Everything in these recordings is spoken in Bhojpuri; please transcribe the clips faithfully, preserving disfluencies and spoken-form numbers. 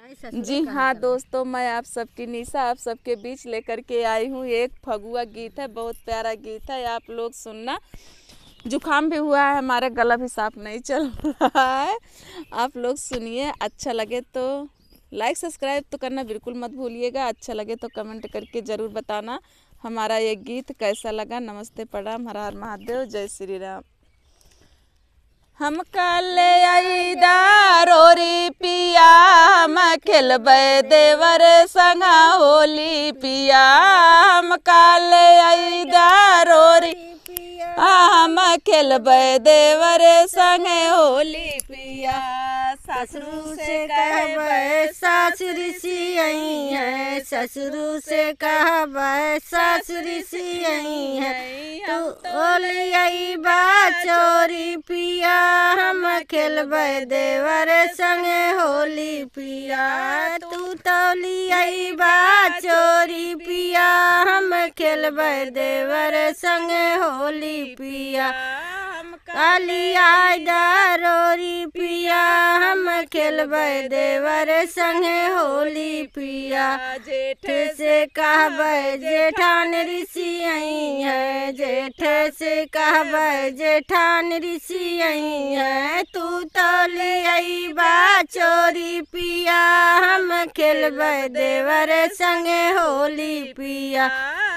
जी हाँ दोस्तों, मैं आप सबकी निशा आप सबके बीच लेकर के आई हूँ। एक फगुआ गीत है, बहुत प्यारा गीत है, आप लोग सुनना। जुकाम भी हुआ है, हमारा गला भी साफ नहीं चल रहा है। आप लोग सुनिए, अच्छा लगे तो लाइक सब्सक्राइब तो करना बिल्कुल मत भूलिएगा। अच्छा लगे तो कमेंट करके ज़रूर बताना हमारा ये गीत कैसा लगा। नमस्ते, प्रणाम, हर हर महादेव, जय श्री राम। हम कल आईदा रोरी पिया, हम खेलबै देवर संग होली पिया। हम कल आईदा रोरी हम खेलबै देवर संग होली पिया। ससुर से कहबै सासुरी सियई है, ससुर से कहबै सासुरी सियई है। तू ओलियई बा चोरी पिया, हम खेलबै देवर संगे होली पिया। तू तौलियई बा चोरी पिया, हम खेलबै देवर संगे होली पिया। कालिया रोरी पिया, हम खेलबै देवर संगे होली पिया। जेठ से कहबै जेठान ऋषियई है, जेठ से कहबै जेठान ऋषियई है। तू तौलियई बा चोरी पिया, हम खेलबै देवर संगे होली पिया।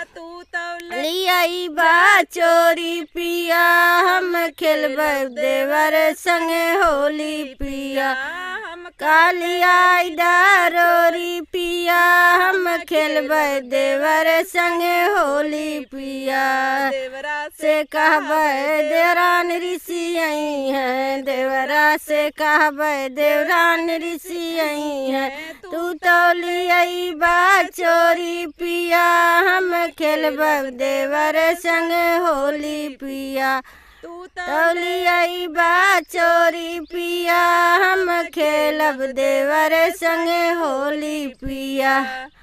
लियाई बा चोरी पिया, हम खेलबै देवर संगे होली पिया। कालिया रोरी पिया, हम खेलबै देवर संगे होली पिया। देवरा से कहबै देवरान ऋषियई है, देवरा से कहबै देवरान ऋषियई है। तू तौलियई बा चोरी पिया, हम खेलबै देवर संगे होली पिया। तौलियई बा चोरी पिया, हम खेलब देवर संगे होली पिया।